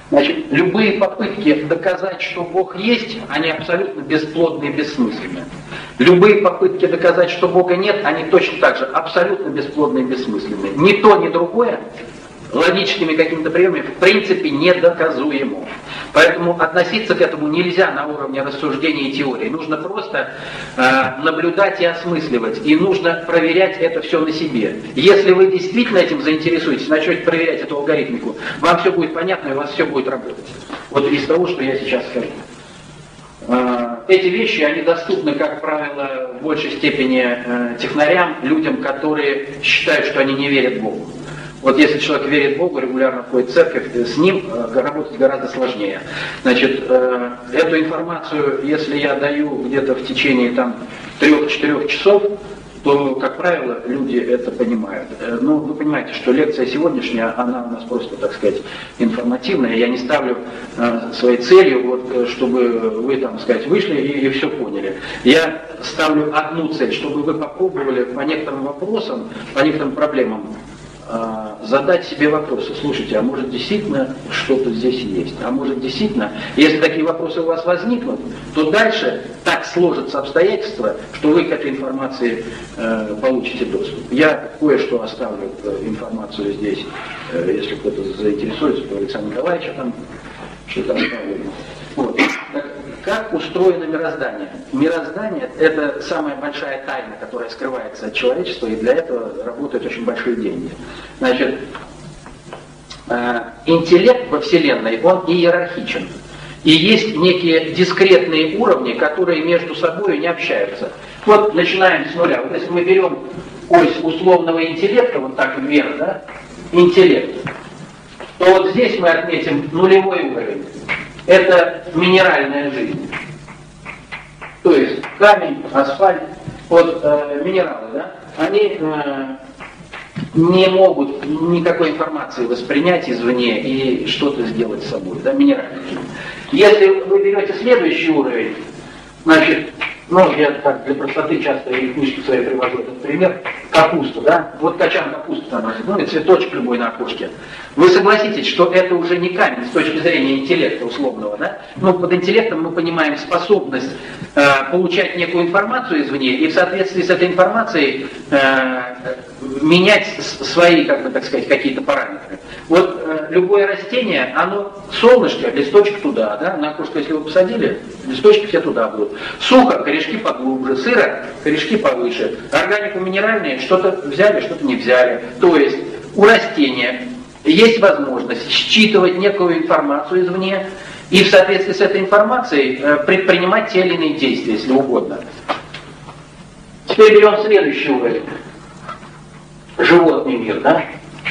Значит, любые попытки доказать, что Бог есть, они абсолютно бесплодные и бессмысленные. Любые попытки доказать, что Бога нет, они точно так же абсолютно бесплодные и бессмысленные. Ни то, ни другое логическими какими-то приемами в принципе недоказуемо. Поэтому относиться к этому нельзя на уровне рассуждения и теории. Нужно просто наблюдать и осмысливать. И нужно проверять это все на себе. Если вы действительно этим заинтересуетесь, начнете проверять эту алгоритмику, вам все будет понятно и у вас все будет работать. Вот из того, что я сейчас скажу. Эти вещи, они доступны, как правило, в большей степени технарям, людям, которые считают, что они не верят Богу. Вот если человек верит Богу, регулярно ходит в церковь, с ним работать гораздо сложнее. Значит, эту информацию, если я даю где-то в течение 3-4 часов, то, как правило, люди это понимают. Ну, вы понимаете, что лекция сегодняшняя, она у нас просто, так сказать, информативная. Я не ставлю своей целью, вот, чтобы вы, там сказать, вышли и все поняли. Я ставлю одну цель, чтобы вы попробовали по некоторым вопросам, по некоторым проблемам задать себе вопросы. Слушайте, а может действительно что-то здесь есть? А может действительно, если такие вопросы у вас возникнут, то дальше так сложатся обстоятельства, что вы к этой информации получите доступ. Я кое-что оставлю информацию здесь, если кто-то заинтересуется, то Александра Николаевича там что-то оставлю. Вот. Как устроено мироздание? Мироздание – это самая большая тайна, которая скрывается от человечества, и для этого работают очень большие деньги. Значит, интеллект во Вселенной, он иерархичен. И есть некие дискретные уровни, которые между собой не общаются. Вот начинаем с нуля. Вот если мы берем ось условного интеллекта, вот так вверх, да, интеллект, то вот здесь мы отметим нулевой уровень. Это минеральная жизнь. То есть камень, асфальт, вот минералы, да, они не могут никакой информации воспринять извне и что-то сделать с собой, да, минеральная жизнь. Если вы берете следующий уровень, значит, ну, я так для простоты часто и в книжке своей привожу этот пример, капуста, да, вот качан капусты там, ну и цветочек любой на окошке. Вы согласитесь, что это уже не камень с точки зрения интеллекта условного, да? Ну, под интеллектом мы понимаем способность получать некую информацию извне и в соответствии с этой информацией менять свои, как бы так сказать, какие-то параметры. Вот любое растение, оно солнышко, листочек туда, да, на окошко, если вы посадили, листочки все туда будут. Сухо, корешки поглубже, сыро, корешки повыше. Органику минеральные, что-то взяли, что-то не взяли. То есть у растения есть возможность считывать некую информацию извне и в соответствии с этой информацией предпринимать те или иные действия, если угодно. Теперь берем следующий уровень. Животный мир, да?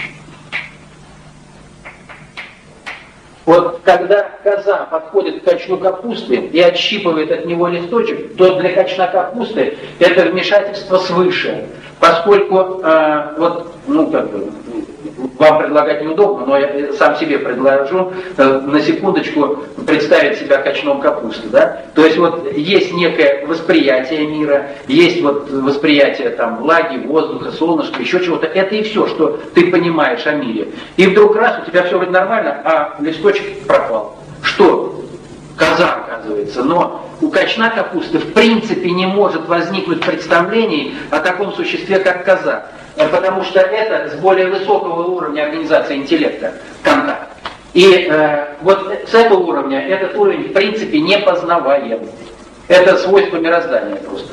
Вот когда коза подходит к качну капусты и отщипывает от него листочек, то для качна капусты это вмешательство свыше, поскольку вот, ну как бы, вам предлагать неудобно, но я сам себе предложу на секундочку представить себя качном капусты, да? То есть вот есть некое восприятие мира, есть вот восприятие там влаги, воздуха, солнышка, еще чего-то. Это и все, что ты понимаешь о мире. И вдруг раз, у тебя все вроде нормально, а листочек пропал. Что? Коза, оказывается. Но у качна капусты в принципе не может возникнуть представлений о таком существе, как коза. Потому что это с более высокого уровня организации интеллекта контакт. И вот с этого уровня этот уровень в принципе не познаваем. Это свойство мироздания просто.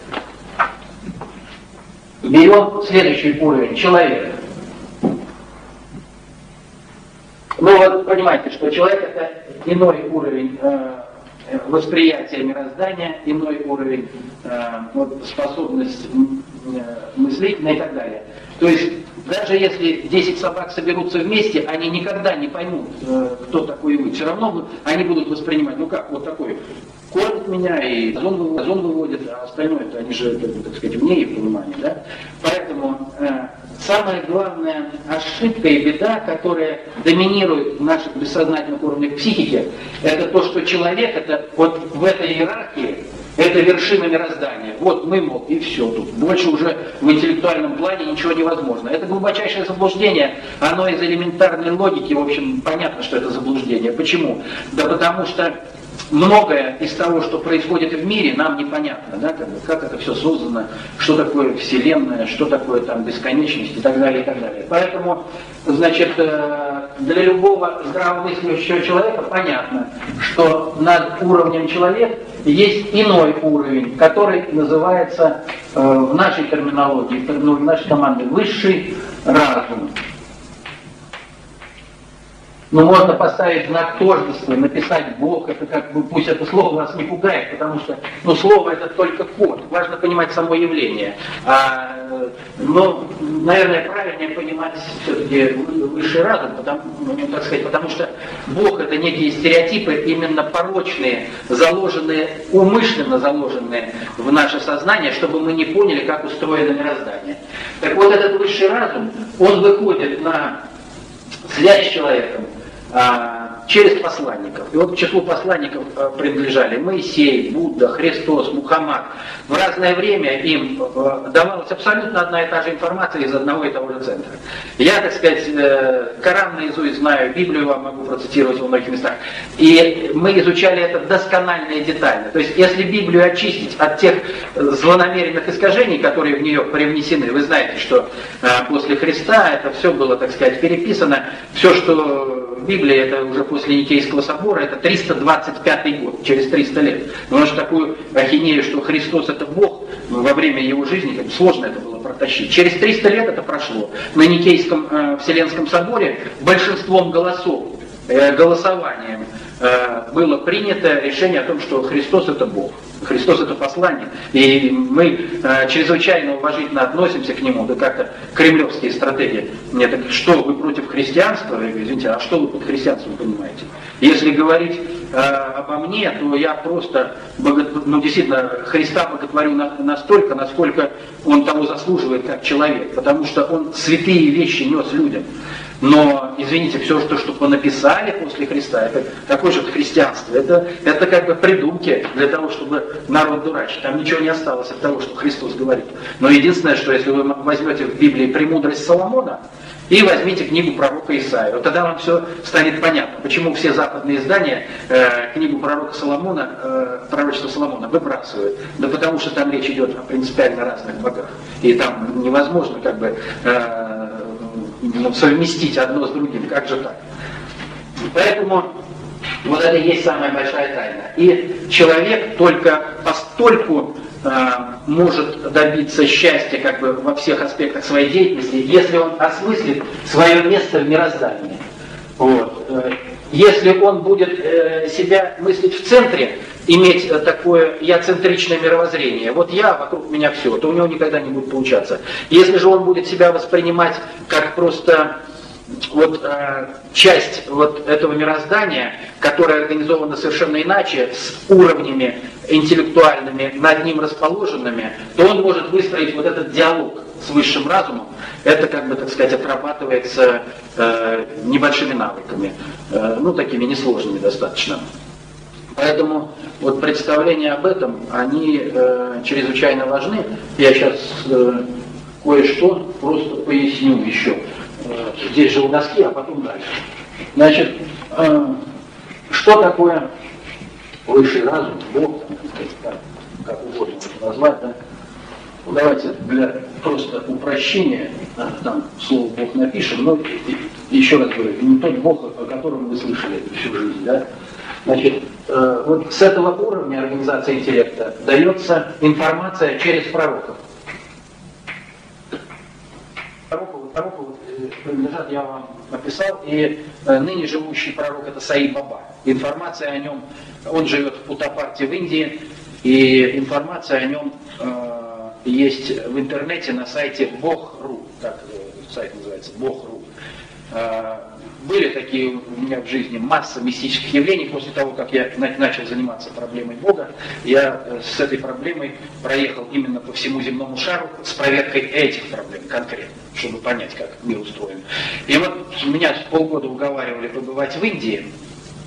Берем следующий уровень, человек. Ну вот понимаете, что человек это иной уровень восприятия мироздания, иной уровень вот, способность мыслительная и так далее. То есть даже если 10 собак соберутся вместе, они никогда не поймут, кто такой вы. Все равно они будут воспринимать, ну как, вот такой, кормит меня и озон выводит, а остальное-то они же, так сказать, вне их понимания, да? Поэтому самая главная ошибка и беда, которая доминирует в наших бессознательных уровнях психики, это то, что человек, это вот в этой иерархии, Это вершина мироздания. Вот мы, мол, и все тут. Больше уже в интеллектуальном плане ничего невозможно. Это глубочайшее заблуждение. Оно из элементарной логики, в общем, понятно, что это заблуждение. Почему? Да потому что многое из того, что происходит в мире, нам непонятно, да, как это все создано, что такое Вселенная, что такое там бесконечность и так далее, и так далее. Поэтому, значит, для любого здравомыслящего человека понятно, что над уровнем человека есть иной уровень, который называется в нашей терминологии, в нашей команде высший разум. Но можно поставить знак тождества, написать Бог, это как бы, пусть это слово нас не пугает, потому что слово это только код, важно понимать само явление. Но, наверное, правильнее понимать все-таки высший разум, потому что Бог это некие стереотипы, именно порочные, заложенные, умышленно заложенные в наше сознание, чтобы мы не поняли, как устроено мироздание. Так вот, этот высший разум, он выходит на связь с человеком через посланников. И вот к числу посланников принадлежали Моисей, Будда, Христос, Мухаммад. В разное время им давалась абсолютно одна и та же информация из одного и того же центра. Я, так сказать, Коран наизусть знаю, Библию вам могу процитировать во многих местах. И мы изучали это досконально и детально. То есть, если Библию очистить от тех злонамеренных искажений, которые в нее привнесены, вы знаете, что после Христа это все было, так сказать, переписано. Все, что в Библии, это уже после Никейского собора, это 325 год, через 300 лет. Потому что такую ахинею, что Христос это Бог, во время его жизни, как бы сложно это было протащить. Через 300 лет это прошло. На Никейском Вселенском соборе большинством голосов, голосованием было принято решение о том, что Христос это Бог. Христос это посланник, и мы чрезвычайно уважительно относимся к нему, да как-то кремлевские стратегии. Нет, так что вы против христианства? Извините, а что вы под христианством понимаете? Если говорить обо мне, то я просто, действительно, Христа боготворю настолько, насколько он того заслуживает как человек, потому что он святые вещи нес людям. Но, извините, все, что понаписали после Христа, это какое же это христианство? Это как бы придумки для того, чтобы народ дурачить. Там ничего не осталось от того, что Христос говорит. Но единственное, что если вы возьмете в Библии «Премудрость Соломона» и возьмите книгу пророка Исаия, вот тогда вам все станет понятно, почему все западные издания книгу пророка Соломона, пророчество Соломона выбрасывают. Да потому что там речь идет о принципиально разных богах. И там невозможно как бы совместить одно с другим, как же так? Поэтому вот это и есть самая большая тайна. И человек только постольку может добиться счастья как бы во всех аспектах своей деятельности, если он осмыслит свое место в мироздании. Вот. Если он будет себя мыслить в центре, иметь такое я-центричное мировоззрение, вот я, вокруг меня все, то у него никогда не будет получаться. Если же он будет себя воспринимать как просто часть этого мироздания, которая организована совершенно иначе, с уровнями интеллектуальными над ним расположенными, то он может выстроить вот этот диалог с высшим разумом. Это, как бы, так сказать, отрабатывается небольшими навыками, такими несложными достаточно. Поэтому вот представления об этом, они чрезвычайно важны. Я сейчас кое-что просто поясню еще. Здесь же у доски, а потом дальше. Значит, что такое высший разум, Бог, как угодно назвать, да? Давайте для просто упрощения, там слово Бог напишем, но еще раз говорю, не тот Бог, о котором вы слышали всю жизнь, да? Значит, вот с этого уровня организации интеллекта дается информация через пророков. Пророков принадлежат, я вам написал, и ныне живущий пророк это Саи Баба. Информация о нем, он живет в Путапарте в Индии, и информация о нем есть в интернете на сайте Бог.ру, как сайт называется, Бог.ру. Были такие у меня в жизни масса мистических явлений. После того, как я начал заниматься проблемой Бога, я с этой проблемой проехал именно по всему земному шару с проверкой этих проблем конкретно, чтобы понять, как мир устроен. И вот меня полгода уговаривали побывать в Индии.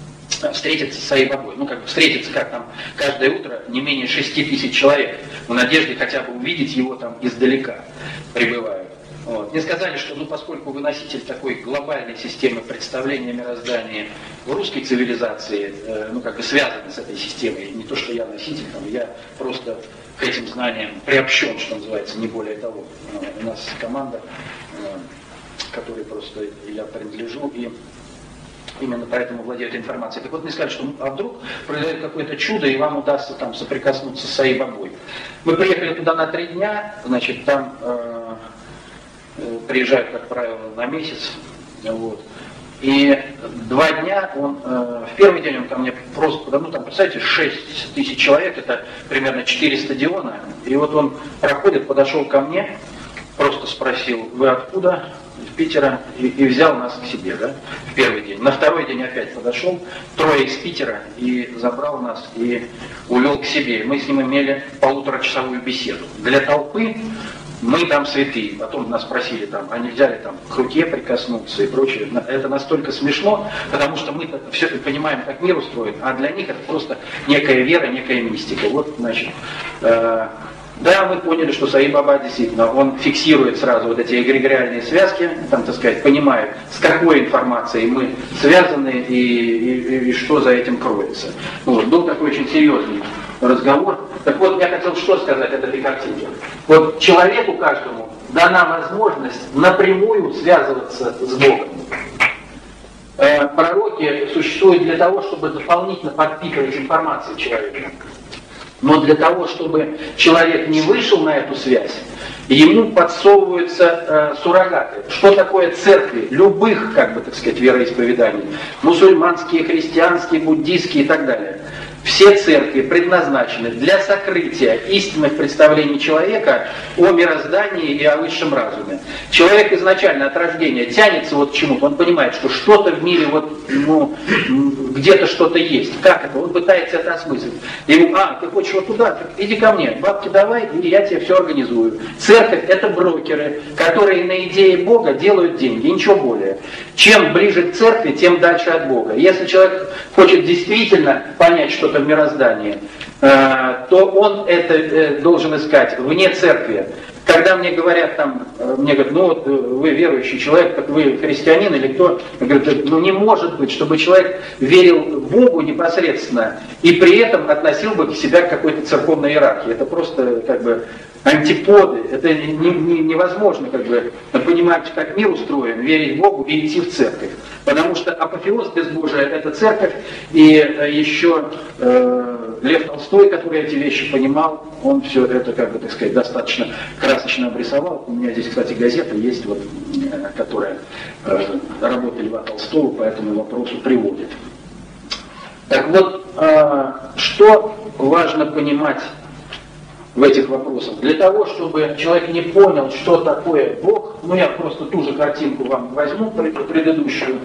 встретиться с Саи-Бабой. Ну, как бы встретиться, как там, каждое утро не менее 6 тысяч человек в надежде хотя бы увидеть его там издалека прибывают. Вот. Мне сказали, что ну, поскольку вы носитель такой глобальной системы представления о мироздании в русской цивилизации, ну, как бы связаны с этой системой, не то, что я носитель, там, я просто к этим знаниям приобщен, что называется, не более того. У нас команда, которой просто я принадлежу, и именно поэтому владеют информацией. Так вот, мне сказали, что а вдруг произойдет какое-то чудо, и вам удастся там соприкоснуться с Саи-Бабой. Мы приехали туда на 3 дня, значит, там приезжают, как правило, на месяц. Вот. И 2 дня он, в первый день он ко мне просто, ну там, представьте, 6 тысяч человек, это примерно 4 стадиона. И вот он проходит, подошел ко мне, просто спросил, вы откуда? Из Питера, и взял нас к себе, да, в первый день. На второй день опять подошел, 3 из Питера, и забрал нас, и увел к себе. Мы с ним имели 1,5-часовую беседу. Для толпы мы там святые. Потом нас спросили, там, а нельзя ли там к руке прикоснуться и прочее. Это настолько смешно, потому что мы все это понимаем, как мир устроен, а для них это просто некая вера, некая мистика. Вот, значит, да, мы поняли, что Саи-Баба действительно, он фиксирует сразу вот эти эгрегориальные связки, там, так сказать, понимает, с какой информацией мы связаны и что за этим кроется. Вот, был такой очень серьезный разговор. Так вот, я хотел что сказать от этой картинки. Вот человеку каждому дана возможность напрямую связываться с Богом. Пророки существуют для того, чтобы дополнительно подпитывать информацию человека. Но для того, чтобы человек не вышел на эту связь, ему подсовываются суррогаты. Что такое церкви? Любых, как бы, так сказать, вероисповеданий. Мусульманские, христианские, буддийские и так далее. Все церкви предназначены для сокрытия истинных представлений человека о мироздании и о высшем разуме. Человек изначально от рождения тянется вот к чему-то, он понимает, что что-то в мире вот, ну, где-то что-то есть. Как это? Он пытается это осмыслить. Ему, ты хочешь вот туда? Иди ко мне, бабки давай, и я тебе все организую. Церковь — это брокеры, которые на идее Бога делают деньги, ничего более. Чем ближе к церкви, тем дальше от Бога. Если человек хочет действительно понять что-то в мироздании, то он это должен искать вне церкви. Когда мне говорят там, мне говорят, ну вот вы верующий человек, так вы христианин или кто? Я говорю, ну не может быть, чтобы человек верил Богу непосредственно и при этом относил бы себя к какой-то церковной иерархии. Это просто как бы антиподы, это невозможно как бы понимать, как мир устроен, верить Богу и идти в церковь. Потому что апофеоз безбожия — это церковь, и еще Лев Толстой, который эти вещи понимал, он все это, как бы, так сказать, достаточно красочно обрисовал. У меня здесь, кстати, газета есть, вот, которая работа Льва Толстого по этому вопросу приводит. Так вот, что важно понимать в этих вопросах? Для того, чтобы человек не понял, что такое Бог, ну я просто ту же картинку вам возьму, предыдущую,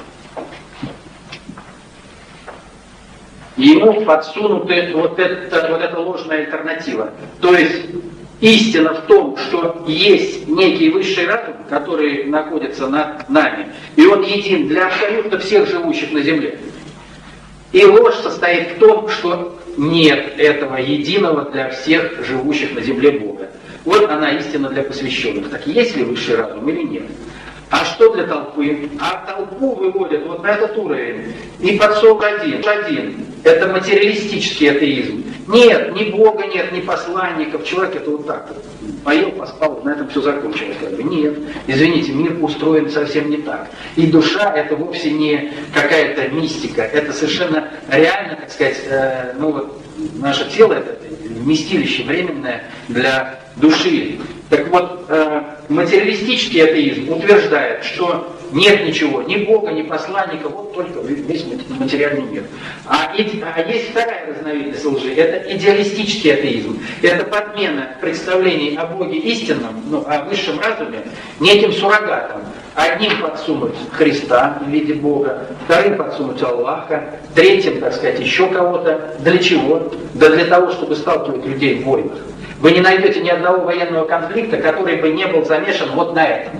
ему подсунуты вот эта ложная альтернатива. То есть истина в том, что есть некий высший разум, который находится над нами, и он един для абсолютно всех живущих на земле. И ложь состоит в том, что нет этого единого для всех живущих на земле Бога. Вот она истина для посвященных. Так есть ли высший разум или нет? А что для толпы? А толпу выводят вот на этот уровень. И подсовывают один. Это материалистический атеизм. Нет, ни Бога нет, ни посланников. Человек это вот так вот. Поел, поспал, на этом все закончилось. Нет, извините, мир устроен совсем не так. И душа это вовсе не какая-то мистика. Это совершенно реально, так сказать, ну вот наше тело это вместилище временное для души. Так вот, материалистический атеизм утверждает, что нет ничего, ни Бога, ни посланника, вот только весь материальный мир. А есть вторая разновидность лжи, это идеалистический атеизм. Это подмена представлений о Боге истинном, ну, о высшем разуме, неким суррогатом. Одним подсунуть Христа в виде Бога, вторым подсунуть Аллаха, третьим, так сказать, еще кого-то. Для чего? Да для того, чтобы сталкивать людей в войнах. Вы не найдете ни одного военного конфликта, который бы не был замешан вот на этом.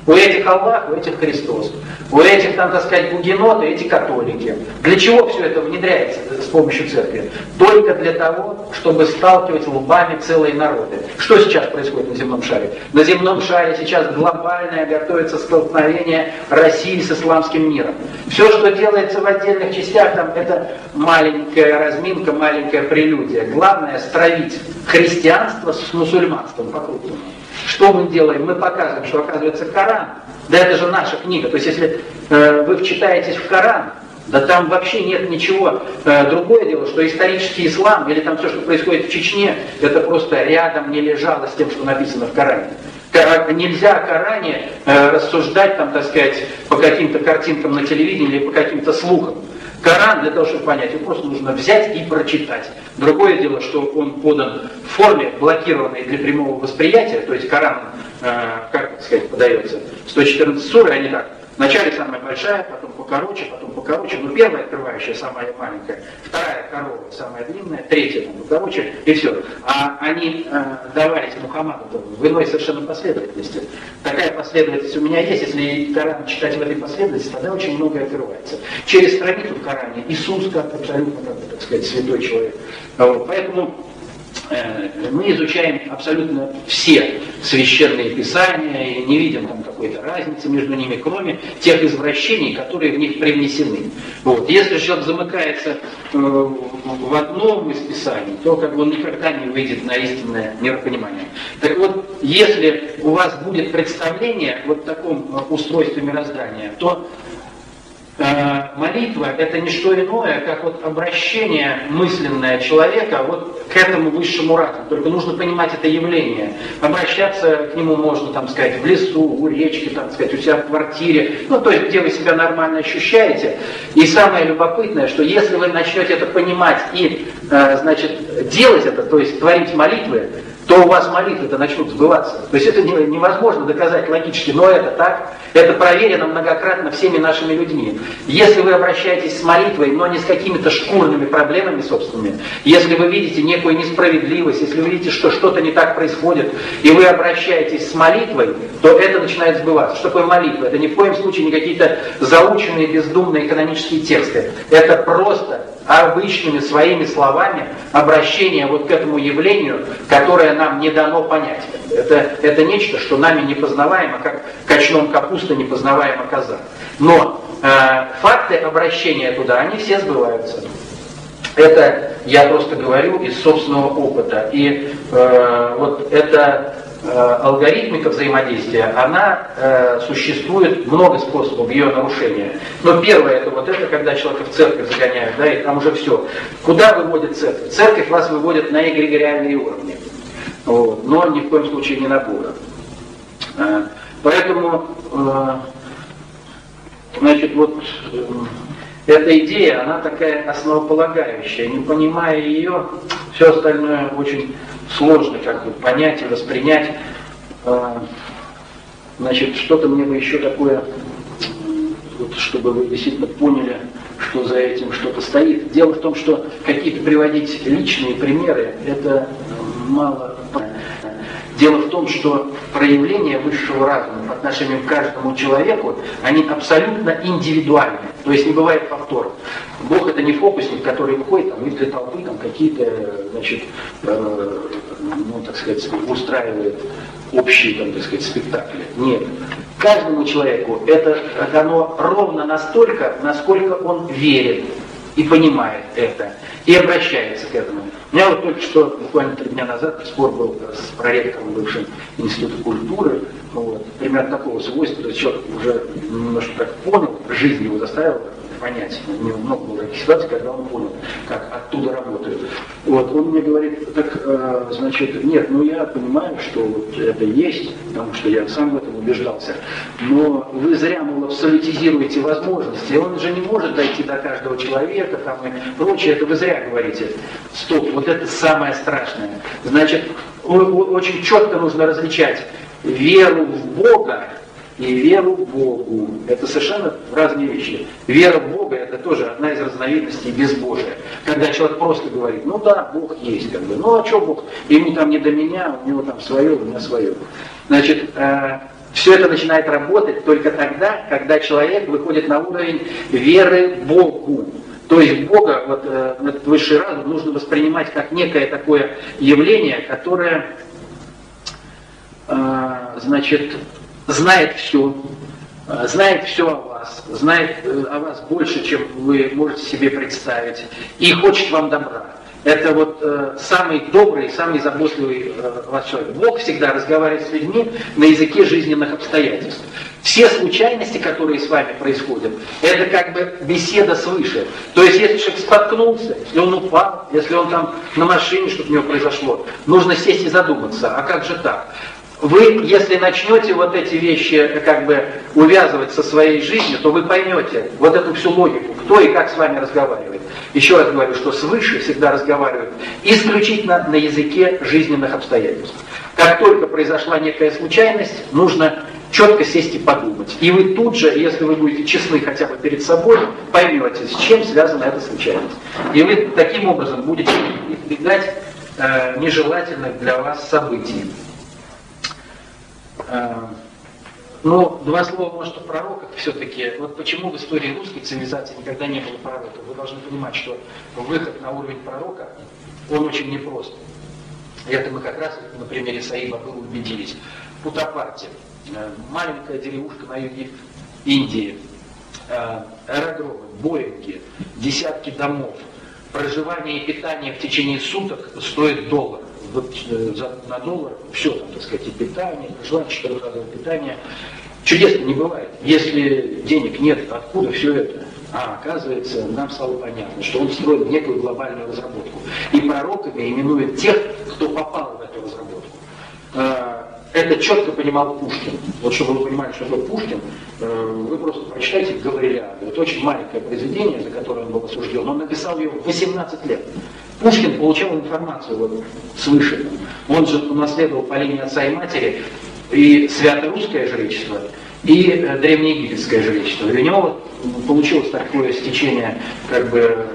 У этих Аллах, у этих Христос. У этих, там, так сказать, гугеноты, эти католики. Для чего все это внедряется с помощью церкви? Только для того, чтобы сталкивать лбами целые народы. Что сейчас происходит на земном шаре? На земном шаре сейчас глобальное готовится столкновение России с исламским миром. Все, что делается в отдельных частях, там, это маленькая разминка, маленькая прелюдия. Главное стравить христианство с мусульманством по-крупному. Что мы делаем? Мы показываем, что, оказывается, Коран, да это же наша книга. То есть, если вы вчитаетесь в Коран, да там вообще нет ничего. Другое дело, что исторический ислам, или там все, что происходит в Чечне, это просто рядом не лежало с тем, что написано в Коране. Нельзя о Коране рассуждать, там, так сказать, по каким-то картинкам на телевидении или по каким-то слухам. Коран, для того, чтобы понять, его просто нужно взять и прочитать. Другое дело, что он подан в форме, блокированной для прямого восприятия, то есть Коран, как сказать, подается, 114 суры, они так, вначале самая большая, потом покороче, но первая открывающая самая маленькая, вторая коровая самая длинная, третья там покороче, и все. А они давались Мухаммаду в иной совершенно последовательности. Такая последовательность у меня есть, если Коран читать в этой последовательности, тогда очень многое открывается. Через страницу в Коране Иисус как абсолютно, как, так сказать, святой человек. Вот. Поэтому мы изучаем абсолютно все священные писания и не видим там какой-то разницы между ними, кроме тех извращений, которые в них привнесены. Вот. Если человек замыкается в одном из писаний, то как бы он никогда не выйдет на истинное миропонимание. Так вот, если у вас будет представление вот в таком устройстве мироздания, то молитва – это не что иное, как вот обращение мысленное человека вот к этому высшему разуму. Только нужно понимать это явление. Обращаться к нему можно, там сказать, в лесу, у речки, там сказать, у себя в квартире, ну то есть где вы себя нормально ощущаете. И самое любопытное, что если вы начнете это понимать и, значит, делать это, то есть творить молитвы, то у вас молитвы-то начнут сбываться. То есть это невозможно доказать логически, но это так. Это проверено многократно всеми нашими людьми. Если вы обращаетесь с молитвой, но не с какими-то шкурными проблемами собственными, если вы видите некую несправедливость, если вы видите, что что-то не так происходит, и вы обращаетесь с молитвой, то это начинает сбываться. Что такое молитва? Это ни в коем случае не какие-то заученные бездумные канонические тексты. Это просто обычными своими словами обращение вот к этому явлению, которое нам не дано понять. Это нечто, что нами непознаваемо, как качном капусты непознаваемо коза. Но факты обращения туда, они все сбываются. Это я просто говорю из собственного опыта. И вот эта алгоритмика взаимодействия, она существует, много способов ее нарушения. Но первое, это вот это, когда человека в церковь загоняют, да, и там уже все. Куда выводит церковь? Церковь вас выводит на эгрегориальные уровни. Вот, но ни в коем случае не на Бога. Поэтому, значит, вот эта идея, она такая основополагающая. Не понимая ее, все остальное очень сложно как бы понять и воспринять. Значит, что-то мне бы еще такое, вот, чтобы вы действительно поняли, что за этим что-то стоит. Дело в том, что какие-то приводить личные примеры, это мало. Дело в том, что проявления высшего разума по отношению к каждому человеку, они абсолютно индивидуальны. То есть не бывает повторов. Бог это не фокусник, который выходит там, и для толпы там, какие-то, значит, ну, так сказать, устраивает общие, там, так сказать, спектакли. Нет. Каждому человеку это дано ровно настолько, насколько он верит и понимает это, и обращается к этому. У меня вот только что, буквально 3 дня назад, спор был с проректором бывшим Института культуры, вот, примерно такого свойства, то есть человек уже немножко так понял, жизнь его заставила понять, у него много было таких ситуаций, когда он понял, как оттуда работают. Вот, он мне говорит, так, значит, нет, ну я понимаю, что вот это есть, потому что я сам в этом убеждался, но вы зря, мол, абсолютизируете возможности, он же не может дойти до каждого человека, там и прочее, это вы зря говорите. Стоп, вот это самое страшное. Значит, очень четко нужно различать веру в Бога и веру в Богу. Это совершенно разные вещи. Вера в Бога — это тоже одна из разновидностей безбожия. Когда человек просто говорит, ну да, Бог есть, как бы, ну а что Бог? Ему там не до меня, у него там свое, у меня свое. Значит, Все это начинает работать только тогда, когда человек выходит на уровень веры Богу. То есть Бога, вот этот высший разум, нужно воспринимать как некое такое явление, которое, значит, знает все о вас, знает о вас больше, чем вы можете себе представить, и хочет вам добра. Это вот самый добрый, самый заботливый ваш человек. Бог всегда разговаривает с людьми на языке жизненных обстоятельств. Все случайности, которые с вами происходят, это как бы беседа свыше. То есть, если человек споткнулся, если он упал, если он там на машине, что-то у него произошло, нужно сесть и задуматься, а как же так? Вы, если начнете вот эти вещи как бы увязывать со своей жизнью, то вы поймете вот эту всю логику, кто и как с вами разговаривает. Еще раз говорю, что свыше всегда разговаривают исключительно на языке жизненных обстоятельств. Как только произошла некая случайность, нужно четко сесть и подумать. И вы тут же, если вы будете честны хотя бы перед собой, поймете, с чем связана эта случайность. И вы таким образом будете избегать нежелательных для вас событий. Ну, два слова, может, о пророках все-таки. Вот почему в истории русской цивилизации никогда не было пророков? Вы должны понимать, что выход на уровень пророка, он очень непрост. И это мы как раз на примере Саиба убедились. Путапарти, маленькая деревушка на юге Индии, аэродромы, боинги, десятки домов, проживание и питание в течение суток стоит $1. Вот на $1 все там, так сказать, и питание, проживание, 4-разовое питание. Чудесно не бывает. Если денег нет, откуда все это? А оказывается, нам стало понятно, что он строил некую глобальную разработку. И пророками именуют тех, кто попал в эту разработку. Это четко понимал Пушкин. Вот чтобы вы понимали, что такое Пушкин, вы просто прочитайте «Гаврилиаду». Это очень маленькое произведение, за которое он был осужден. Он написал ее в 18 лет. Пушкин получал информацию вот свыше. Он же унаследовал по линии отца и матери и свято-русское жречество, и древнеегипетское жречество. И у него получилось такое стечение как бы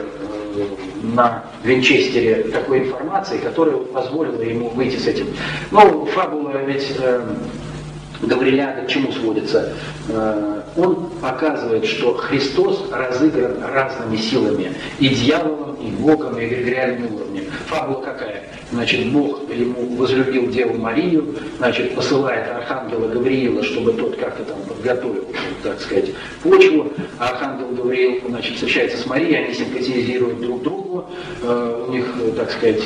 на Винчестере такой информации, которая позволила ему выйти с этим. Ну, фабула ведь Гаврилиада к чему сводится? Он показывает, что Христос разыгран разными силами, и дьяволом, и Богом, и эгрегориальными уровнями. Фабула какая? Значит, Бог ему возлюбил Деву Марию, значит, посылает архангела Гавриила, чтобы тот как-то там подготовил, так сказать, почву. Архангел Гавриил, значит, встречается с Марией, они симпатизируют друг другу, у них, так сказать,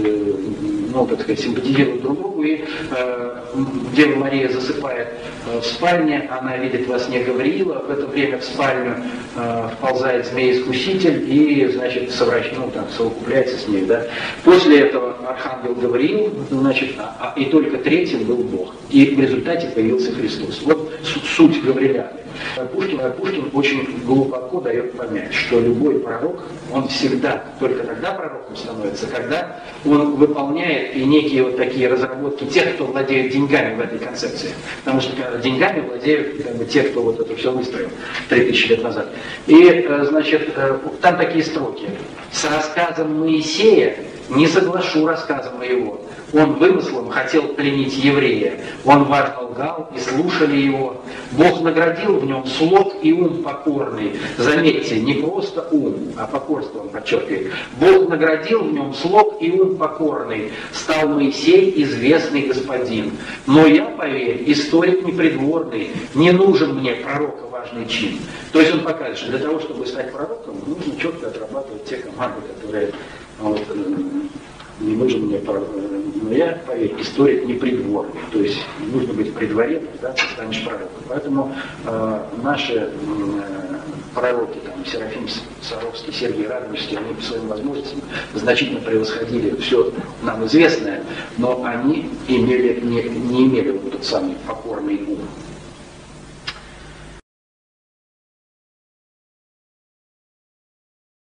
симпатизируют друг другу, и Дева Мария засыпает в спальне, она видит во сне Гавриила, в это время в спальню вползает змей-искуситель и, значит, совокупляется с ней, да. После этого архангел Гавриил, значит, и только третьим был Бог. И в результате появился Христос. Вот суть Гаврилиады. Пушкин очень глубоко дает понять, что любой пророк, он всегда только тогда пророком становится, когда он выполняет и некие вот такие разработки тех, кто владеет деньгами в этой концепции. Потому что деньгами владеют как бы те, кто вот это все выстроил 3000 лет назад. И, значит, там такие строки. «С рассказом Моисея не соглашу рассказа моего. Он вымыслом хотел пленить еврея. Он важно лгал, и слушали его. Бог наградил в нем слог и ум покорный». Заметьте, не просто ум, а покорство он подчеркивает. Бог наградил в нем слог и ум покорный. Стал Моисей известный господин. Но я, поверь, историк непридворный, не нужен мне пророка важный чин. То есть он показывает, что для того, чтобы стать пророком, нужно четко отрабатывать те команды, которые... Вот, не нужен мне, но я, поверь, историк непридворный, то есть нужно быть при дворе, да, ты станешь пророком. Поэтому наши пророки, там, Серафим Саровский, Сергий Радонежский, они по своим возможностям значительно превосходили все нам известное, но они не имели вот тот самый покорный ум.